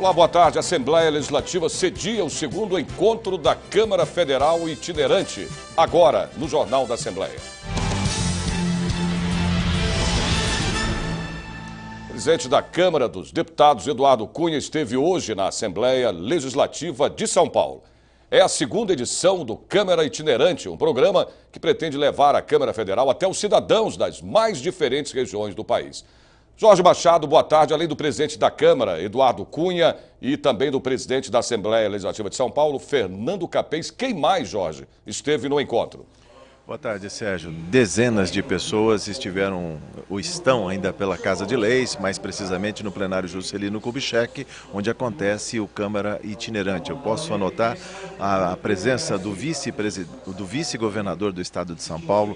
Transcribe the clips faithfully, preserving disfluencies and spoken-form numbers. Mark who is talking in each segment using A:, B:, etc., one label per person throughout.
A: Olá, boa tarde. A Assembleia Legislativa cedia o segundo encontro da Câmara Federal itinerante, agora no Jornal da Assembleia. O presidente da Câmara dos Deputados, Eduardo Cunha, esteve hoje na Assembleia Legislativa de São Paulo. É a segunda edição do Câmara Itinerante, um programa que pretende levar a Câmara Federal até os cidadãos das mais diferentes regiões do país. Jorge Machado, boa tarde. Além do presidente da Câmara, Eduardo Cunha, e também do presidente da Assembleia Legislativa de São Paulo, Fernando Capês, quem mais, Jorge, esteve no encontro?
B: Boa tarde, Sérgio. Dezenas de pessoas estiveram, ou estão ainda pela Casa de Leis, mais precisamente no plenário Juscelino Kubitschek, onde acontece o Câmara Itinerante. Eu posso anotar a, a presença do vice-governador do, vice do Estado de São Paulo,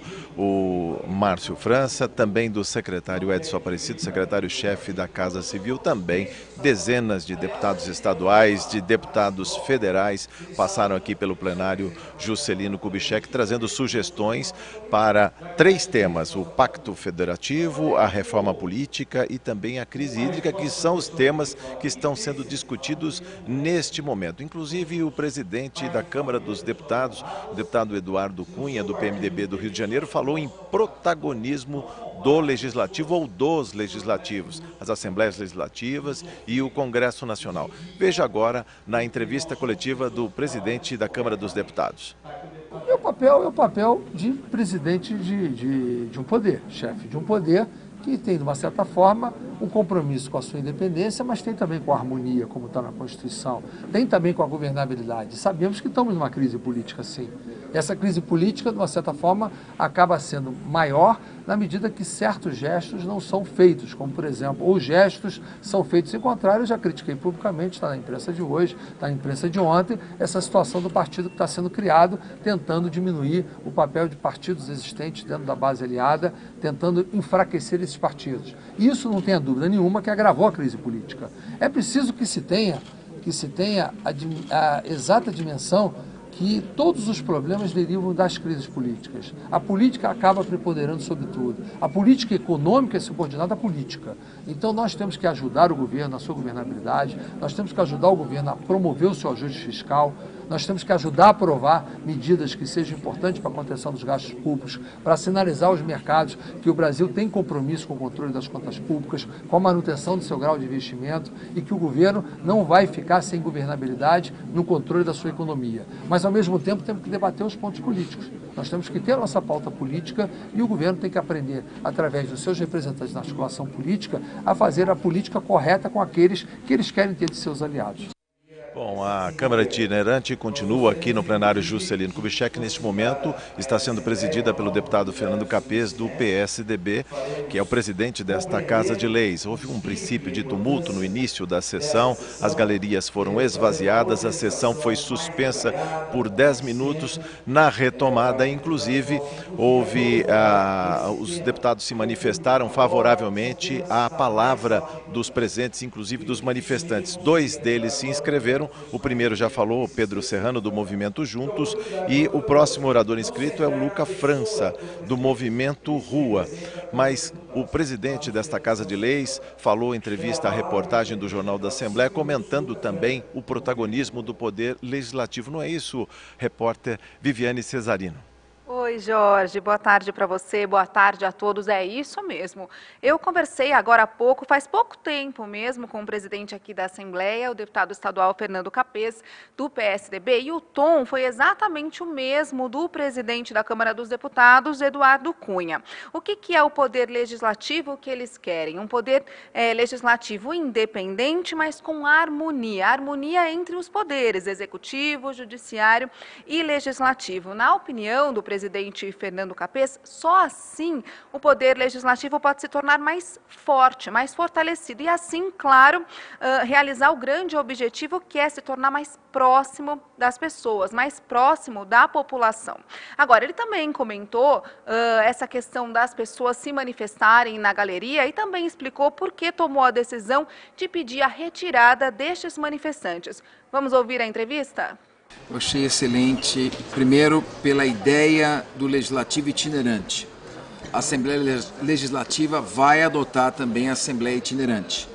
B: o Márcio França, também do secretário Edson Aparecido, secretário-chefe da Casa Civil, também dezenas de deputados estaduais, de deputados federais passaram aqui pelo plenário Juscelino Kubitschek, trazendo sugestões para três temas: o Pacto Federativo, a reforma política e também a crise hídrica, que são os temas que estão sendo discutidos neste momento. Inclusive, o presidente da Câmara dos Deputados, o deputado Eduardo Cunha, do P M D B do Rio de Janeiro, falou em protagonismo do Legislativo ou dos Legislativos, as Assembleias Legislativas e o Congresso Nacional. Veja agora na entrevista coletiva do presidente da Câmara dos Deputados.
C: E o papel é o papel de presidente de, de, de um poder, chefe de um poder que tem, de uma certa forma, um compromisso com a sua independência, mas tem também com a harmonia, como está na Constituição, tem também com a governabilidade. Sabemos que estamos numa crise política, sim. Essa crise política, de uma certa forma, acaba sendo maior na medida que certos gestos não são feitos, como, por exemplo, ou gestos são feitos em contrário. Eu já critiquei publicamente, está na imprensa de hoje, está na imprensa de ontem, essa situação do partido que está sendo criado, tentando diminuir o papel de partidos existentes dentro da base aliada, tentando enfraquecer esses partidos. Isso, não tenha dúvida nenhuma, que agravou a crise política. É preciso que se tenha, que se tenha a, a exata dimensão que todos os problemas derivam das crises políticas. A política acaba preponderando sobre tudo. A política econômica é subordinada à política. Então nós temos que ajudar o governo na sua governabilidade, nós temos que ajudar o governo a promover o seu ajuste fiscal, nós temos que ajudar a aprovar medidas que sejam importantes para a contenção dos gastos públicos, para sinalizar aos mercados que o Brasil tem compromisso com o controle das contas públicas, com a manutenção do seu grau de investimento e que o governo não vai ficar sem governabilidade no controle da sua economia. Mas, ao mesmo tempo, temos que debater os pontos políticos. Nós temos que ter a nossa pauta política e o governo tem que aprender, através dos seus representantes na articulação política, a fazer a política correta com aqueles que eles querem ter de seus aliados.
B: Bom, a Câmara Itinerante continua aqui no plenário Juscelino Kubitschek. Neste momento está sendo presidida pelo deputado Fernando Capês, do P S D B, que é o presidente desta Casa de Leis. Houve um princípio de tumulto no início da sessão, as galerias foram esvaziadas, a sessão foi suspensa por dez minutos. Na retomada, inclusive, houve, ah, os deputados se manifestaram favoravelmente à palavra dos presentes, inclusive dos manifestantes. Dois deles se inscreveram. O primeiro já falou, Pedro Serrano, do Movimento Juntos, e o próximo orador inscrito é o Luca França, do Movimento Rua. Mas o presidente desta Casa de Leis falou em entrevista à reportagem do Jornal da Assembleia, comentando também o protagonismo do Poder Legislativo. Não é isso, repórter Viviane Cesarino?
D: Oi, Jorge, boa tarde para você, boa tarde a todos. É isso mesmo. Eu conversei agora há pouco, faz pouco tempo mesmo, com o presidente aqui da Assembleia, o deputado estadual Fernando Capês, do P S D B, e o tom foi exatamente o mesmo do presidente da Câmara dos Deputados, Eduardo Cunha. O que, que é o poder legislativo que eles querem? Um poder é, legislativo independente, mas com harmonia. Harmonia entre os poderes, executivo, judiciário e legislativo. Na opinião do presidente, presidente Fernando Capês, só assim o poder legislativo pode se tornar mais forte, mais fortalecido e assim, claro, uh, realizar o grande objetivo que é se tornar mais próximo das pessoas, mais próximo da população. Agora, ele também comentou uh, essa questão das pessoas se manifestarem na galeria e também explicou por que tomou a decisão de pedir a retirada destes manifestantes. Vamos ouvir a entrevista?
E: Eu achei excelente, primeiro, pela ideia do legislativo itinerante. A Assembleia Legislativa vai adotar também a Assembleia itinerante.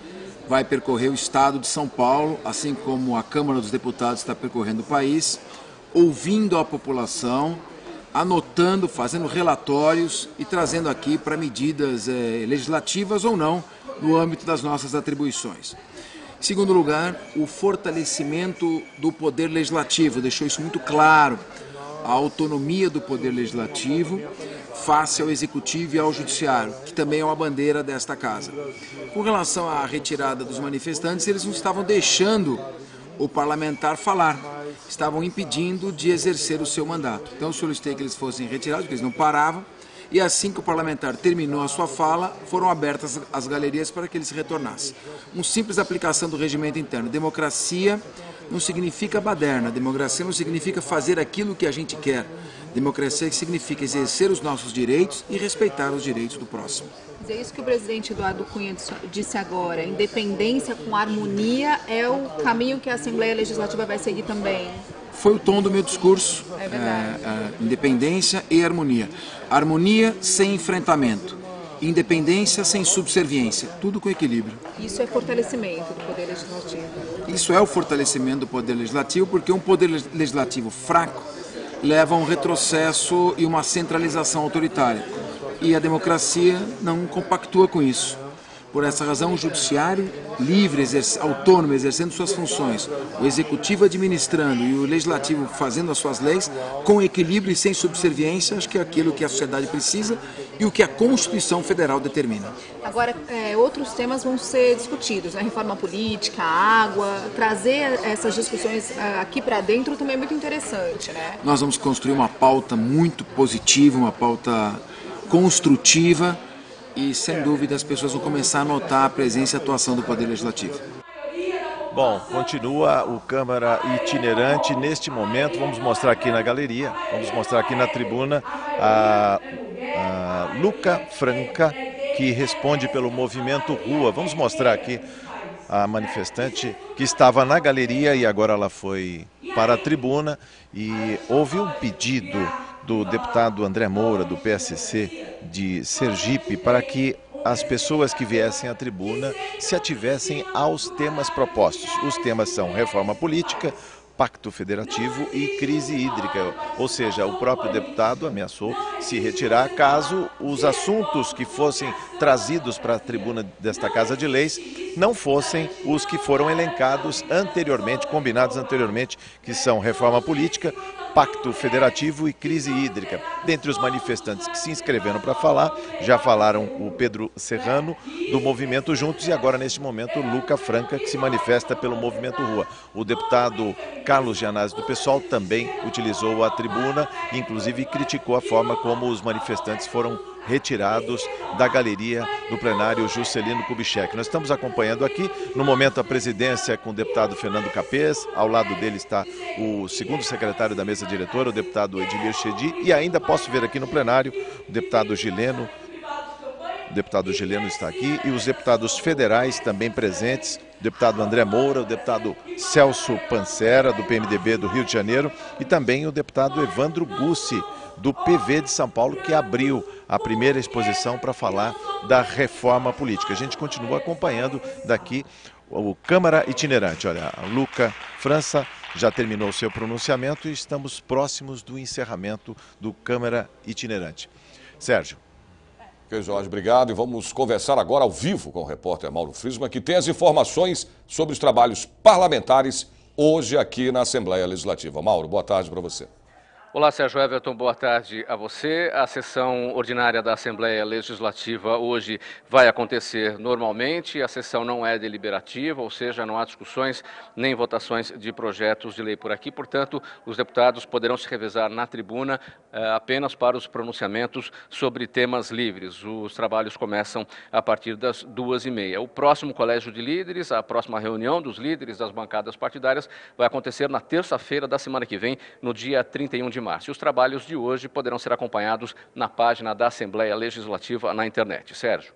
E: vai percorrer o estado de São Paulo, assim como a Câmara dos Deputados está percorrendo o país, ouvindo a população, anotando, fazendo relatórios e trazendo aqui para medidas eh, legislativas ou não no âmbito das nossas atribuições. Em segundo lugar, o fortalecimento do poder legislativo, deixou isso muito claro, a autonomia do poder legislativo face ao executivo e ao judiciário, que também é uma bandeira desta casa. Com relação à retirada dos manifestantes, eles não estavam deixando o parlamentar falar, estavam impedindo de exercer o seu mandato. Então eu solicitei que eles fossem retirados, porque eles não paravam, e assim que o parlamentar terminou a sua fala, foram abertas as galerias para que eles retornassem. Uma simples aplicação do regimento interno. Democracia não significa baderna, democracia não significa fazer aquilo que a gente quer. Democracia significa exercer os nossos direitos e respeitar os direitos do próximo.
D: É isso que o presidente Eduardo Cunha disse agora, independência com harmonia é o caminho que a Assembleia Legislativa vai seguir também.
E: Foi o tom do meu discurso,
D: é verdade.
E: É, é, independência e harmonia. Harmonia sem enfrentamento, independência sem subserviência, tudo com equilíbrio.
D: Isso é fortalecimento do Poder Legislativo.
E: Isso é o fortalecimento do Poder Legislativo, porque um Poder Legislativo fraco leva a um retrocesso e uma centralização autoritária. E a democracia não compactua com isso. Por essa razão, o judiciário livre, exerce, autônomo, exercendo suas funções, o executivo administrando e o legislativo fazendo as suas leis, com equilíbrio e sem subserviência, acho que é aquilo que a sociedade precisa e o que a Constituição Federal determina.
D: Agora, é, outros temas vão ser discutidos, né? Reforma política, água, trazer essas discussões uh, aqui para dentro também é muito interessante, né?
E: Nós vamos construir uma pauta muito positiva, uma pauta construtiva, e, sem dúvida, as pessoas vão começar a notar a presença e a atuação do Poder Legislativo.
B: Bom, continua o Câmara itinerante. Neste momento, vamos mostrar aqui na galeria, vamos mostrar aqui na tribuna a, a Luca Franca, que responde pelo Movimento Rua. Vamos mostrar aqui a manifestante que estava na galeria e agora ela foi para a tribuna e houve um pedido do deputado André Moura, do P S C de Sergipe, para que as pessoas que viessem à tribuna se ativessem aos temas propostos. Os temas são reforma política, pacto federativo e crise hídrica, ou seja, o próprio deputado ameaçou se retirar caso os assuntos que fossem trazidos para a tribuna desta Casa de Leis não fossem os que foram elencados anteriormente, combinados anteriormente, que são reforma política, pacto federativo e crise hídrica. Dentre os manifestantes que se inscreveram para falar, já falaram o Pedro Serrano, do Movimento Juntos, e agora, neste momento, o Luca Franca, que se manifesta pelo Movimento Rua. O deputado Carlos Gianazzi, do PSOL, também utilizou a tribuna, inclusive criticou a forma como os manifestantes foram retirados da galeria do plenário Juscelino Kubitschek. Nós estamos acompanhando aqui, no momento, a presidência com o deputado Fernando Capês, ao lado dele está o segundo secretário da mesa diretora, o deputado Edmir Chedi, e ainda posso ver aqui no plenário o deputado Gileno, o deputado Gileno está aqui, e os deputados federais também presentes, o deputado André Moura, o deputado Celso Pancera, do P M D B do Rio de Janeiro, e também o deputado Evandro Gussi, do P V de São Paulo, que abriu a primeira exposição para falar da reforma política. A gente continua acompanhando daqui o Câmara itinerante. Olha, a Luca França já terminou o seu pronunciamento e estamos próximos do encerramento do Câmara itinerante. Sérgio.
A: Ok, Jorge, obrigado. E vamos conversar agora ao vivo com o repórter Mauro Friesman, que tem as informações sobre os trabalhos parlamentares hoje aqui na Assembleia Legislativa. Mauro, boa tarde para você.
F: Olá, Sérgio Everton, boa tarde a você. A sessão ordinária da Assembleia Legislativa hoje vai acontecer normalmente. A sessão não é deliberativa, ou seja, não há discussões nem votações de projetos de lei por aqui. Portanto, os deputados poderão se revezar na tribuna eh, apenas para os pronunciamentos sobre temas livres. Os trabalhos começam a partir das duas e meia. O próximo Colégio de Líderes, a próxima reunião dos líderes das bancadas partidárias, vai acontecer na terça-feira da semana que vem, no dia trinta e um de março. E os trabalhos de hoje poderão ser acompanhados na página da Assembleia Legislativa na internet. Sérgio.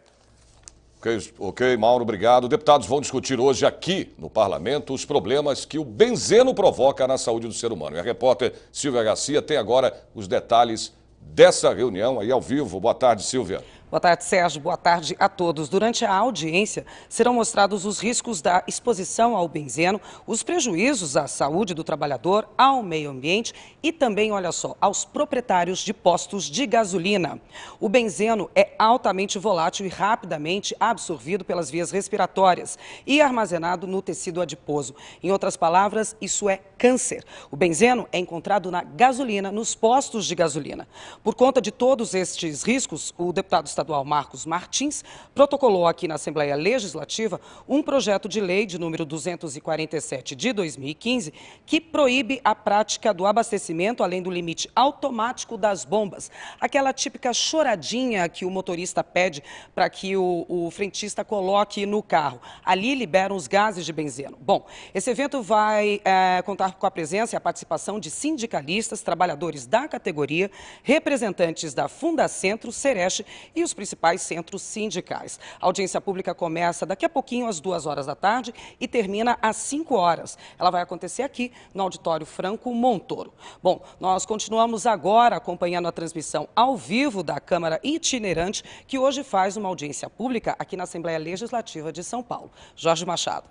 A: Ok, ok, Mauro, obrigado. Deputados vão discutir hoje aqui no Parlamento os problemas que o benzeno provoca na saúde do ser humano. E a repórter Silvia Garcia tem agora os detalhes dessa reunião aí ao vivo. Boa tarde, Silvia.
G: Boa tarde, Sérgio. Boa tarde a todos. Durante a audiência, serão mostrados os riscos da exposição ao benzeno, os prejuízos à saúde do trabalhador, ao meio ambiente e também, olha só, aos proprietários de postos de gasolina. O benzeno é altamente volátil e rapidamente absorvido pelas vias respiratórias e armazenado no tecido adiposo. Em outras palavras, isso é câncer. O benzeno é encontrado na gasolina, nos postos de gasolina. Por conta de todos estes riscos, o deputado estadual Marcos Martins protocolou aqui na Assembleia Legislativa um projeto de lei de número duzentos e quarenta e sete de dois mil e quinze que proíbe a prática do abastecimento além do limite automático das bombas. Aquela típica choradinha que o motorista pede para que o, o frentista coloque no carro. Ali liberam os gases de benzeno. Bom, esse evento vai é, contar com a presença e a participação de sindicalistas, trabalhadores da categoria, representantes da Fundacentro, Sereste e os principais centros sindicais. A audiência pública começa daqui a pouquinho, às duas horas da tarde, e termina às cinco horas. Ela vai acontecer aqui no Auditório Franco Montoro. Bom, nós continuamos agora acompanhando a transmissão ao vivo da Câmara Itinerante, que hoje faz uma audiência pública aqui na Assembleia Legislativa de São Paulo. Jorge Machado.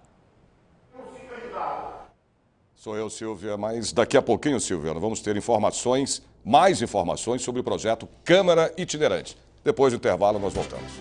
A: Sou eu, Silvia, mas daqui a pouquinho, Silvia, nós vamos ter informações, mais informações sobre o projeto Câmara Itinerante. Depois do intervalo, nós voltamos.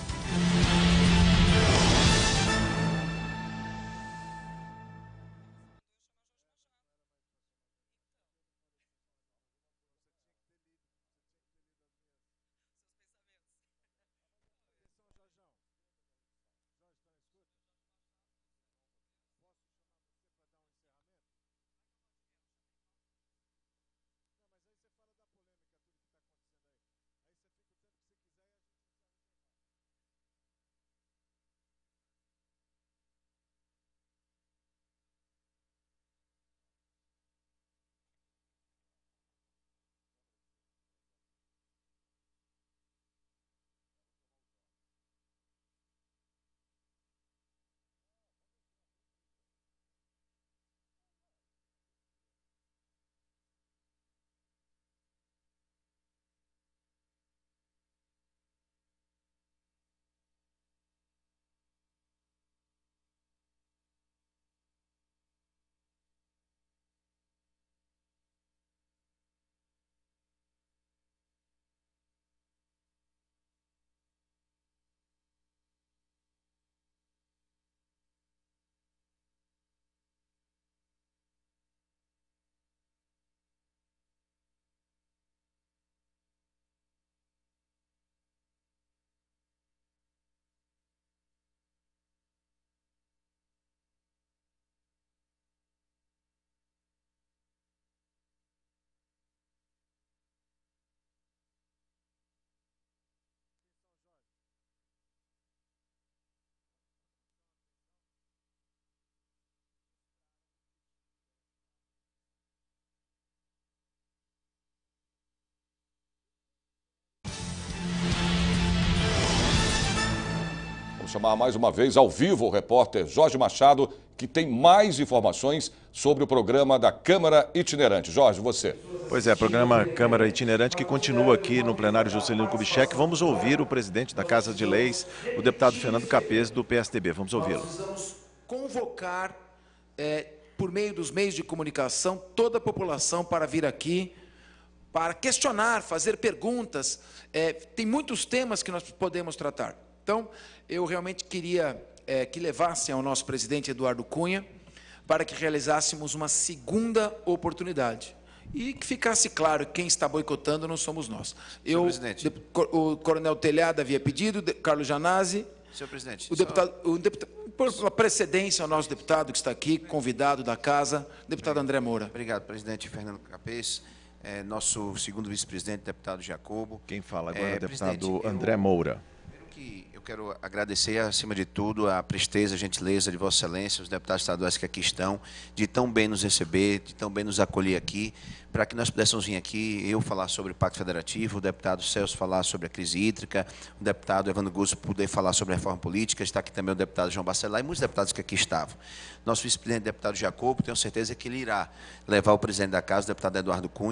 A: Chamar mais uma vez ao vivo o repórter Jorge Machado, que tem mais informações sobre o programa da Câmara Itinerante. Jorge, você.
B: Pois é, programa Câmara Itinerante que continua aqui no plenário Juscelino Kubitschek. Vamos ouvir o presidente da Casa de Leis, o deputado Fernando Capês, do P S D B. Vamos ouvi-lo.
E: Nós vamos convocar, é, por meio dos meios de comunicação, toda a população para vir aqui, para questionar, fazer perguntas. É, tem muitos temas que nós podemos tratar. Então, eu realmente queria é, que levassem ao nosso presidente Eduardo Cunha para que realizássemos uma segunda oportunidade. E que ficasse claro que quem está boicotando não somos nós. Eu, de, o coronel Telhado havia pedido, de, Carlos Janazzi,
H: senhor presidente,
E: o deputado, o deputado, por precedência ao nosso deputado que está aqui, convidado da casa, deputado André Moura.
H: Obrigado, presidente Fernando Capês. É, nosso segundo vice-presidente, deputado Jacobo.
B: Quem fala agora é o deputado
H: eu,
B: André Moura.
H: Que eu quero agradecer, acima de tudo, a presteza, a gentileza de Vossa Excelência, os deputados estaduais que aqui estão, de tão bem nos receber, de tão bem nos acolher aqui, para que nós pudéssemos vir aqui, eu falar sobre o Pacto Federativo, o deputado Celso falar sobre a crise hídrica, o deputado Evandro Gusso poder falar sobre a reforma política, está aqui também o deputado João Bacelar e muitos deputados que aqui estavam. Nosso vice-presidente, deputado Jacobo, tenho certeza que ele irá levar o presidente da casa, o deputado Eduardo Cunha,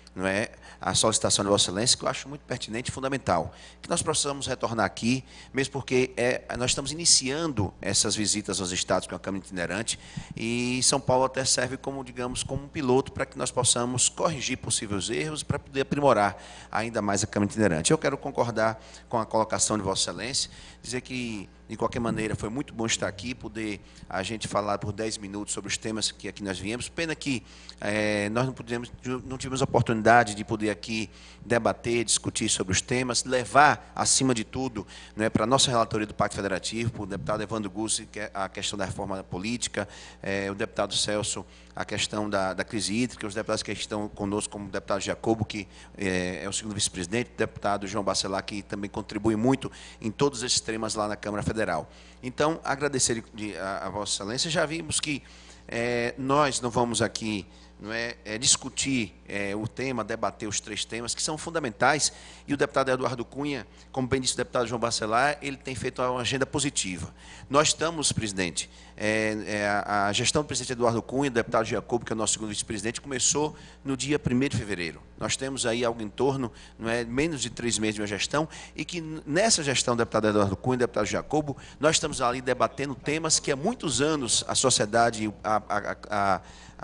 H: não é, a solicitação de Vossa Excelência, que eu acho muito pertinente e fundamental, que nós possamos retornar aqui, mesmo porque é, nós estamos iniciando essas visitas aos estados com a Câmara Itinerante, e São Paulo até serve como, digamos, como um piloto para que nós possamos corrigir possíveis erros para poder aprimorar ainda mais a Câmara Itinerante. Eu quero concordar com a colocação de Vossa Excelência, dizer que, de qualquer maneira, foi muito bom estar aqui, poder a gente falar por dez minutos sobre os temas que aqui nós viemos. Pena que é, nós não, pudemos, não tivemos a oportunidade de poder aqui debater, discutir sobre os temas, levar, acima de tudo, né, para a nossa relatoria do Pacto Federativo, para o deputado Evandro Gussi, que é a questão da reforma política, é, o deputado Celso, a questão da, da crise hídrica, os deputados que estão conosco, como o deputado Jacobo, que é, é o segundo vice-presidente, o deputado João Bacelar, que também contribui muito em todos esses temas lá na Câmara Federal. Então, agradecer de, a, a Vossa Excelência. Já vimos que é, nós não vamos aqui não é, é, discutir é, o tema, debater os três temas, que são fundamentais, e o deputado Eduardo Cunha, como bem disse o deputado João Bacelar, ele tem feito uma agenda positiva. Nós estamos, presidente, é, é, a gestão do presidente Eduardo Cunha, do deputado Jacobo, que é o nosso segundo vice-presidente, começou no dia primeiro de fevereiro. Nós temos aí algo em torno, não é, menos de três meses de uma gestão, e que nessa gestão do deputado Eduardo Cunha e do deputado Jacobo, nós estamos ali debatendo temas que há muitos anos a sociedade, a, a, a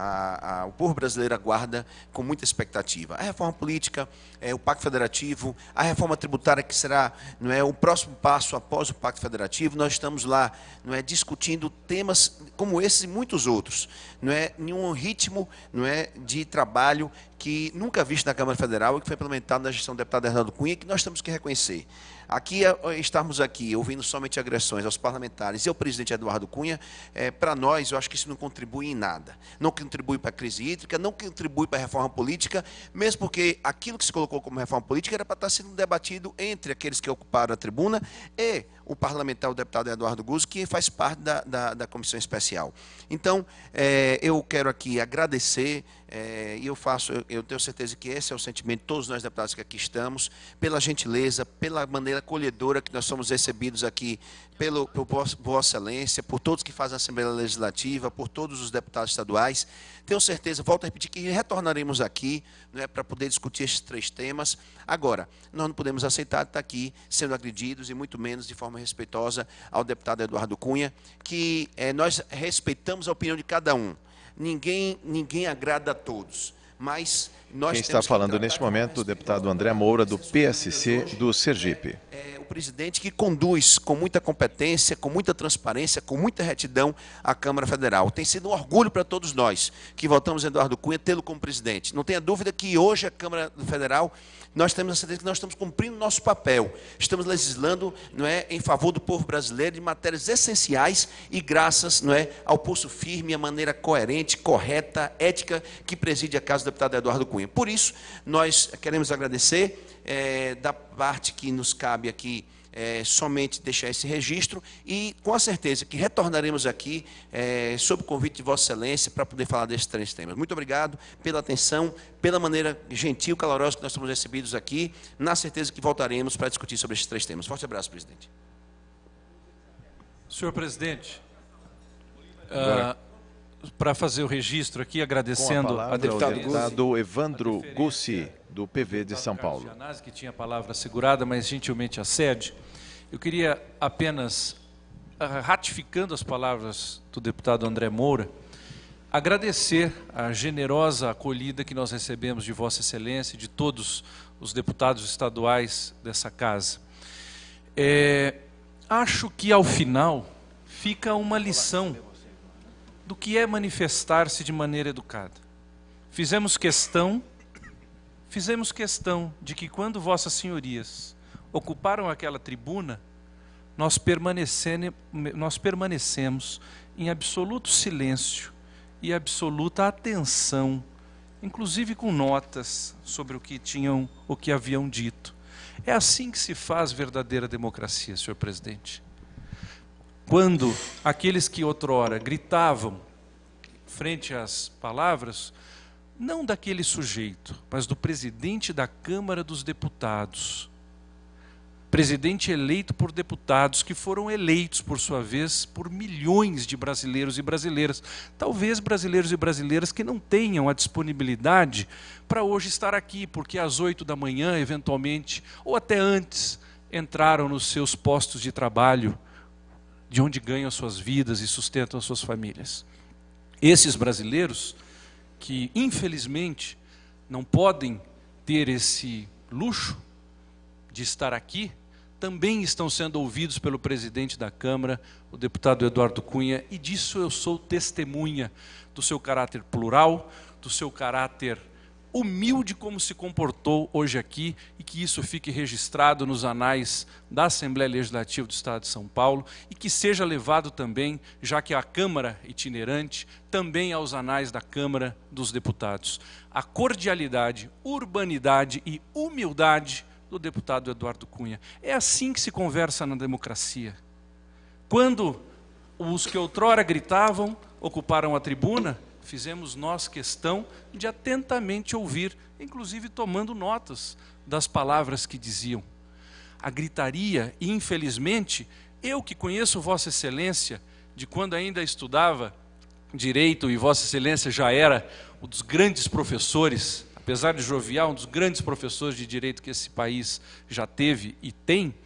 H: A, a, o povo brasileiro aguarda com muita expectativa. A reforma política, é, o Pacto Federativo, a reforma tributária, que será não é, o próximo passo após o Pacto Federativo. Nós estamos lá não é, discutindo temas como esses e muitos outros, não é, em um ritmo não é, de trabalho que nunca visto na Câmara Federal e que foi implementado na gestão do deputado Eduardo Cunha, e que nós temos que reconhecer. Aqui, estarmos aqui ouvindo somente agressões aos parlamentares e ao presidente Eduardo Cunha, é, para nós, eu acho que isso não contribui em nada. Não contribui para a crise hídrica, não contribui para a reforma política, mesmo porque aquilo que se colocou como reforma política era para estar sendo debatido entre aqueles que ocuparam a tribuna e o parlamentar, o deputado Eduardo Gussi, que faz parte da, da, da comissão especial. Então, é, eu quero aqui agradecer, é, e eu faço, eu, eu tenho certeza que esse é o sentimento de todos nós deputados que aqui estamos, pela gentileza, pela maneira acolhedora que nós somos recebidos aqui pelo, por Vossa Excelência, por todos que fazem a Assembleia Legislativa, por todos os deputados estaduais. Tenho certeza, volto a repetir, que retornaremos aqui não é, para poder discutir esses três temas. Agora, nós não podemos aceitar estar aqui sendo agredidos, e muito menos de forma respeitosa ao deputado Eduardo Cunha, que é, nós respeitamos a opinião de cada um. Ninguém, ninguém agrada a todos, mas nós
B: Quem está falando neste momento, o deputado André Moura, do P S C do Sergipe.
H: É o presidente que conduz com muita competência, com muita transparência, com muita retidão a Câmara Federal. Tem sido um orgulho para todos nós que votamos Eduardo Cunha tê-lo como presidente. Não tenha dúvida que hoje a Câmara Federal, nós temos a certeza que nós estamos cumprindo nosso papel. Estamos legislando não é, em favor do povo brasileiro de matérias essenciais, e graças não é, ao pulso firme, a maneira coerente, correta, ética que preside a casa do deputado Eduardo Cunha. Por isso, nós queremos agradecer, é, da parte que nos cabe aqui, é, somente deixar esse registro, e com a certeza que retornaremos aqui, é, sob o convite de Vossa Excelência, para poder falar desses três temas. Muito obrigado pela atenção, pela maneira gentil, calorosa que nós somos recebidos aqui, na certeza que voltaremos para discutir sobre esses três temas. Forte abraço, presidente.
I: Senhor presidente, uh, para fazer o registro aqui, agradecendo
B: Com a palavra,
I: a deputado,
B: o deputado Evandro Gussi, do P V de São Paulo.
I: Que tinha a palavra segurada, mas gentilmente acede. Eu queria apenas, ratificando as palavras do deputado André Moura, agradecer a generosa acolhida que nós recebemos de Vossa Excelência e de todos os deputados estaduais dessa casa. É, acho que, ao final, fica uma lição do que é manifestar-se de maneira educada. Fizemos questão, fizemos questão de que, quando Vossas Senhorias ocuparam aquela tribuna, nós, nós permanecemos em absoluto silêncio e absoluta atenção, inclusive com notas sobre o que tinham, o que haviam dito. É assim que se faz verdadeira democracia, senhor presidente. Quando aqueles que outrora gritavam frente às palavras, não daquele sujeito, mas do presidente da Câmara dos Deputados, presidente eleito por deputados que foram eleitos, por sua vez, por milhões de brasileiros e brasileiras. Talvez brasileiros e brasileiras que não tenham a disponibilidade para hoje estar aqui, porque às oito da manhã, eventualmente, ou até antes, entraram nos seus postos de trabalho, de onde ganham suas vidas e sustentam as suas famílias. Esses brasileiros que, infelizmente, não podem ter esse luxo de estar aqui, também estão sendo ouvidos pelo presidente da Câmara, o deputado Eduardo Cunha, e disso eu sou testemunha, do seu caráter plural, do seu caráter humilde como se comportou hoje aqui, e que isso fique registrado nos anais da Assembleia Legislativa do Estado de São Paulo, e que seja levado também, já que é a Câmara itinerante, também aos anais da Câmara dos Deputados. A cordialidade, urbanidade e humildade do deputado Eduardo Cunha. É assim que se conversa na democracia. Quando os que outrora gritavam ocuparam a tribuna, fizemos nós questão de atentamente ouvir, inclusive tomando notas das palavras que diziam. A gritaria, e infelizmente, eu que conheço Vossa Excelência, de quando ainda estudava Direito, e Vossa Excelência já era um dos grandes professores, apesar de jovial, um dos grandes professores de Direito que esse país já teve e tem,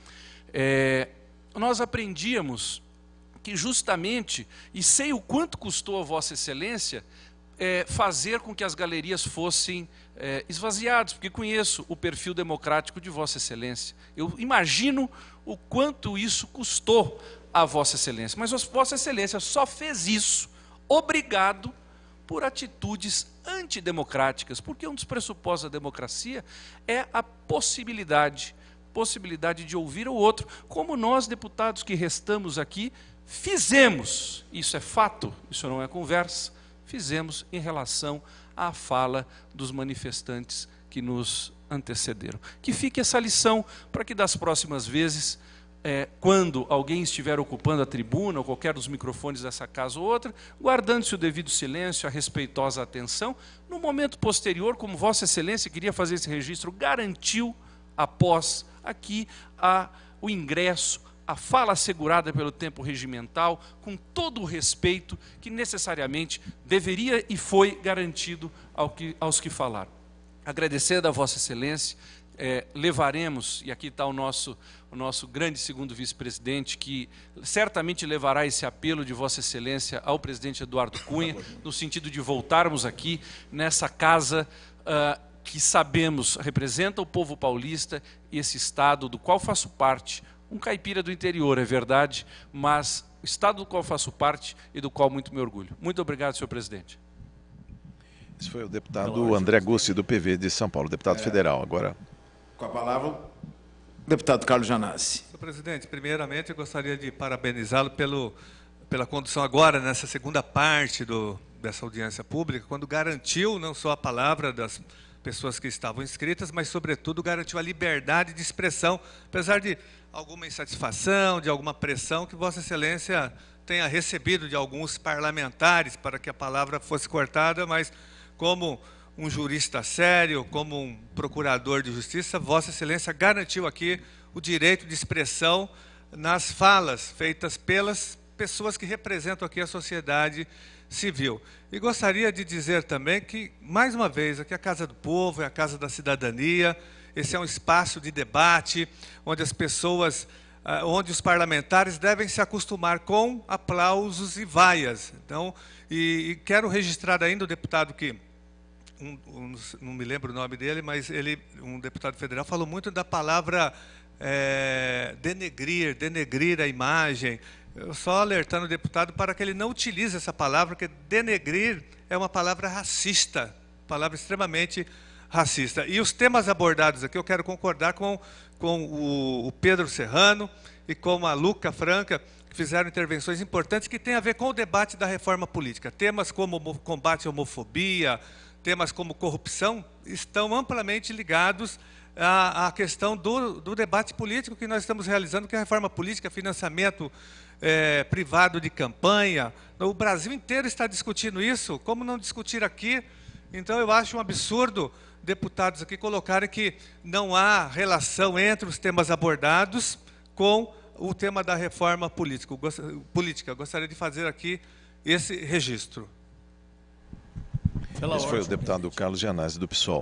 I: é, nós aprendíamos que justamente, e sei o quanto custou a Vossa Excelência, é, fazer com que as galerias fossem é, esvaziadas, porque conheço o perfil democrático de Vossa Excelência. Eu imagino o quanto isso custou a Vossa Excelência, mas Vossa Excelência só fez isso obrigado por atitudes antidemocráticas, porque um dos pressupostos da democracia é a possibilidade, possibilidade de ouvir o outro, como nós, deputados que restamos aqui, fizemos, isso é fato, isso não é conversa, fizemos em relação à fala dos manifestantes que nos antecederam. Que fique essa lição para que das próximas vezes, é, quando alguém estiver ocupando a tribuna ou qualquer dos microfones dessa casa ou outra, guardando-se o devido silêncio, a respeitosa atenção, no momento posterior, como Vossa Excelência queria fazer esse registro, garantiu após aqui a, o ingresso, a fala assegurada pelo tempo regimental, com todo o respeito que necessariamente deveria e foi garantido ao que, aos que falaram. Agradecer da Vossa Excelência, é, levaremos, e aqui está o nosso, o nosso grande segundo vice-presidente, que certamente levará esse apelo de Vossa Excelência ao presidente Eduardo Cunha, no sentido de voltarmos aqui nessa casa uh, que sabemos representa o povo paulista e esse estado do qual faço parte, um caipira do interior, é verdade, mas o estado do qual faço parte e do qual muito me orgulho. Muito obrigado, senhor presidente.
B: Esse foi o deputado André Gussi, do P V de São Paulo, deputado é, federal. Agora,
E: com a palavra, o deputado Carlos Janassi.
J: Senhor presidente, primeiramente eu gostaria de parabenizá-lo pelo, pela condução agora, nessa segunda parte do, dessa audiência pública, quando garantiu não só a palavra das pessoas que estavam inscritas, mas, sobretudo, garantiu a liberdade de expressão, apesar de alguma insatisfação, de alguma pressão que Vossa Excelência tenha recebido de alguns parlamentares para que a palavra fosse cortada, mas como um jurista sério, como um procurador de justiça, Vossa Excelência garantiu aqui o direito de expressão nas falas feitas pelas pessoas que representam aqui a sociedade civil. E gostaria de dizer também que, mais uma vez, aqui é a Casa do Povo, é a Casa da Cidadania. Esse é um espaço de debate, onde as pessoas, onde os parlamentares devem se acostumar com aplausos e vaias. Então, e, e quero registrar ainda o deputado que, um, um, não me lembro o nome dele, mas ele, um deputado federal, falou muito da palavra é, denegrir, denegrir a imagem. Eu só alertando o deputado para que ele não utilize essa palavra, porque denegrir é uma palavra racista, palavra extremamente racista. E os temas abordados aqui, eu quero concordar com, com o, o Pedro Serrano e com a Luca Franca, que fizeram intervenções importantes que têm a ver com o debate da reforma política. Temas como combate à homofobia, temas como corrupção, estão amplamente ligados à, à questão do, do debate político que nós estamos realizando, que é a reforma política, financiamento é, privado de campanha. O Brasil inteiro está discutindo isso, como não discutir aqui? Então, eu acho um absurdo deputados aqui colocarem que não há relação entre os temas abordados com o tema da reforma política. política. Gostaria de fazer aqui esse registro.
B: Esse foi o deputado Carlos Gianazzi, do PSOL.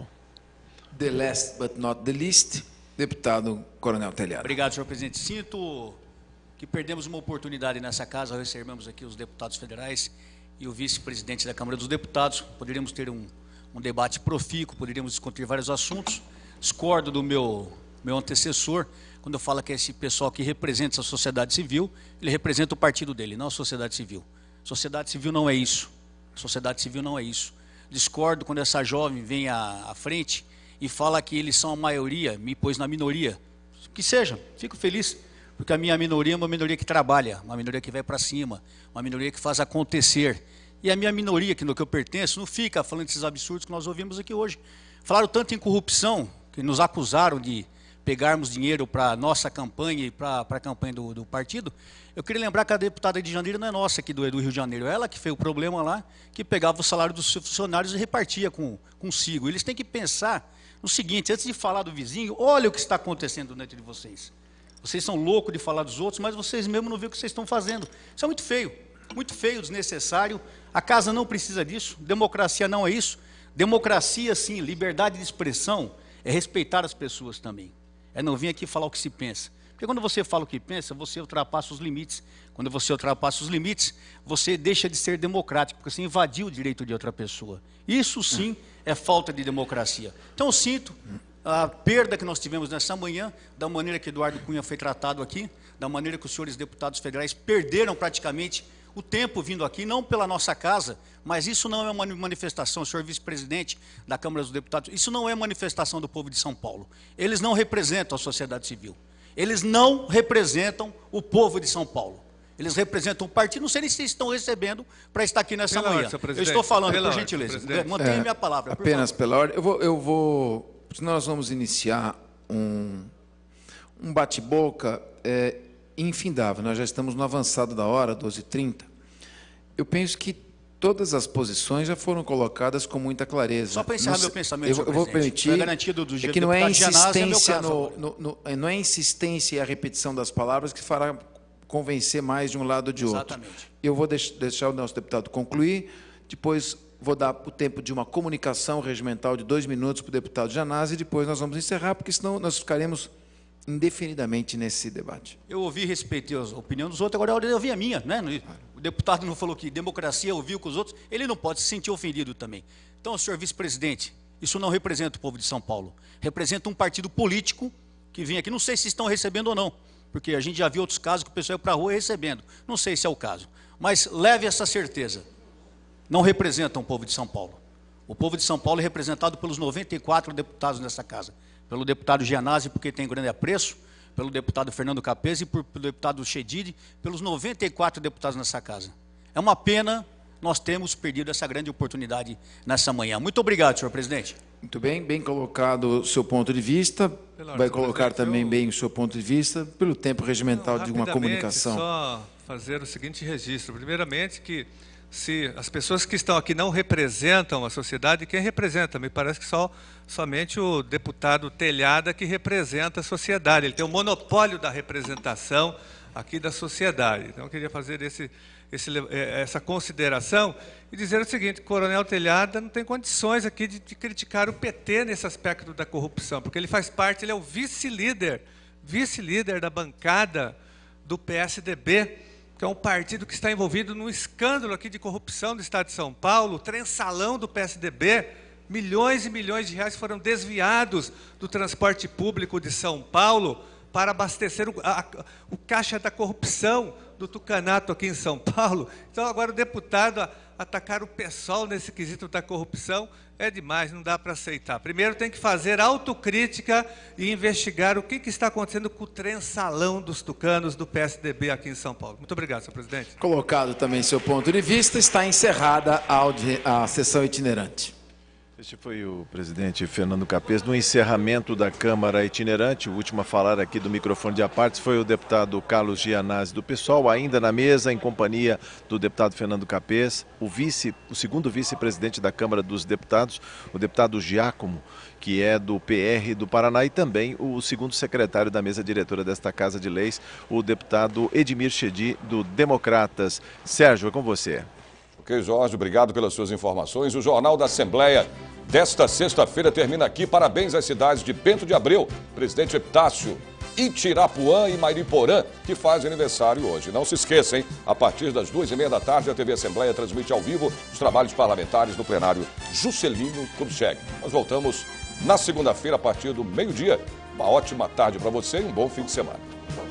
E: The last but not the least, deputado Coronel Telhado.
K: Obrigado, senhor presidente. Sinto que perdemos uma oportunidade nessa casa, recebemos aqui os deputados federais e o vice-presidente da Câmara dos Deputados. Poderíamos ter um, um debate profícuo, poderíamos discutir vários assuntos. Discordo do meu, meu antecessor, quando eu falo que esse pessoal que representa a sociedade civil, ele representa o partido dele, não a sociedade civil. Sociedade civil não é isso. Sociedade civil não é isso. Discordo quando essa jovem vem à, à frente e fala que eles são a maioria, me pôs na minoria. Que seja, fico feliz, porque a minha minoria é uma minoria que trabalha, uma minoria que vai para cima, uma minoria que faz acontecer. E a minha minoria, que no que eu pertenço, não fica falando esses absurdos que nós ouvimos aqui hoje. Falaram tanto em corrupção, que nos acusaram de pegarmos dinheiro para a nossa campanha e para a campanha do, do partido. Eu queria lembrar que a deputada de Janeiro não é nossa aqui do, do Rio de Janeiro, ela que fez o problema lá, que pegava o salário dos funcionários e repartia com, consigo. Eles têm que pensar no seguinte, antes de falar do vizinho, olha o que está acontecendo dentro de vocês. Vocês são loucos de falar dos outros, mas vocês mesmo não veem o que vocês estão fazendo. Isso é muito feio, muito feio, desnecessário. A casa não precisa disso, democracia não é isso. Democracia, sim, liberdade de expressão é respeitar as pessoas também. É não vir aqui falar o que se pensa. Porque quando você fala o que pensa, você ultrapassa os limites. Quando você ultrapassa os limites, você deixa de ser democrático, porque você invadiu o direito de outra pessoa. Isso sim é falta de democracia. Então eu sinto a perda que nós tivemos nessa manhã, da maneira que Eduardo Cunha foi tratado aqui, da maneira que os senhores deputados federais perderam praticamente o tempo vindo aqui, não pela nossa casa, mas isso não é uma manifestação, senhor vice-presidente da Câmara dos Deputados, isso não é manifestação do povo de São Paulo. Eles não representam a sociedade civil. Eles não representam o povo de São Paulo. Eles representam o partido, não sei nem se estão recebendo para estar aqui nessa
J: pela
K: manhã.
J: Ordem,
K: eu estou falando,
J: pela
K: por gentileza. Mantenha
E: É,
K: minha palavra. Por
E: apenas
K: favor.
E: pela ordem. Eu vou, eu vou. Nós vamos iniciar um, um bate-boca é, infindável. Nós já estamos no avançado da hora, doze e trinta. Eu penso que todas as posições já foram colocadas com muita clareza.
K: Só para encerrar
E: Não
K: meu
E: se-
K: pensamento,
E: eu,
K: senhor
E: eu vou
K: presidente.
E: permitir.
K: Foi a garantia do- do
E: é que não é
K: deputado Gianazzi, é meu
E: insistência
K: caso
E: no,
K: agora.
E: no, no, não é insistência e a repetição das palavras que fará convencer mais de um lado ou de outro.
K: Exatamente.
E: Eu vou deix- deixar o nosso deputado concluir, depois vou dar o tempo de uma comunicação regimental de dois minutos para o deputado Gianazzi e depois nós vamos encerrar, porque senão nós ficaremos indefinidamente nesse debate.
K: Eu ouvi e respeitei a opinião dos outros, agora é hora de ouvir a minha. Né? O deputado não falou que democracia ouviu com os outros, ele não pode se sentir ofendido também. Então, senhor vice-presidente, isso não representa o povo de São Paulo. Representa um partido político que vem aqui, não sei se estão recebendo ou não, porque a gente já viu outros casos que o pessoal ia para a rua recebendo. Não sei se é o caso. Mas leve essa certeza. Não representam o povo de São Paulo. O povo de São Paulo é representado pelos noventa e quatro deputados nessa casa. Pelo deputado Gianazzi, porque tem grande apreço, pelo deputado Fernando Capese e por, pelo deputado Chedid, pelos noventa e quatro deputados nessa casa. É uma pena nós termos perdido essa grande oportunidade nessa manhã. Muito obrigado, senhor presidente.
E: Muito bem, bem colocado o seu ponto de vista.
J: Pela
E: Vai
J: ordem,
E: colocar
J: presidente,
E: também
J: eu-
E: bem o seu ponto de vista, pelo tempo regimental de uma
J: Rapidamente,
E: comunicação.
J: Só fazer o seguinte registro. Primeiramente, que se as pessoas que estão aqui não representam a sociedade, quem representa? Me parece que só somente o deputado Telhada que representa a sociedade. Ele tem o monopólio da representação aqui da sociedade. Então, eu queria fazer esse, esse, essa consideração e dizer o seguinte: Coronel Telhada não tem condições aqui de, de criticar o P T nesse aspecto da corrupção, porque ele faz parte, ele é o vice-líder, vice-líder da bancada do P S D B, que é um partido que está envolvido num escândalo aqui de corrupção do Estado de São Paulo, o trençalão do P S D B, milhões e milhões de reais foram desviados do transporte público de São Paulo para abastecer o, a, o caixa da corrupção do Tucanato aqui em São Paulo. Então agora o deputado a, atacar o PSOL nesse quesito da corrupção é demais, não dá para aceitar. Primeiro tem que fazer autocrítica e investigar o que, que está acontecendo com o trençalão dos tucanos do P S D B aqui em São Paulo. Muito obrigado, senhor presidente.
E: Colocado também seu ponto de vista, está encerrada a, audi- a sessão itinerante.
B: Este foi o presidente Fernando Capês no encerramento da Câmara Itinerante. O último a falar aqui do microfone de apartes foi o deputado Carlos Gianazzi do PSOL, ainda na mesa, em companhia do deputado Fernando Capês, o vice, o segundo vice-presidente da Câmara dos Deputados, o deputado Giacomo, que é do P R do Paraná, e também o segundo secretário da mesa diretora desta Casa de Leis, o deputado Edmir Chedi, do Democratas. Sérgio, é com você.
A: Ok, Jorge, obrigado pelas suas informações. O Jornal da Assembleia desta sexta-feira termina aqui. Parabéns às cidades de Bento de Abreu, Presidente Epitácio, Itirapuã e Mariporã, que fazem aniversário hoje. Não se esqueçam, hein? A partir das duas e meia da tarde, a T V Assembleia transmite ao vivo os trabalhos parlamentares no plenário Juscelino Kubitschek. Nós voltamos na segunda-feira, a partir do meio-dia. Uma ótima tarde para você e um bom fim de semana.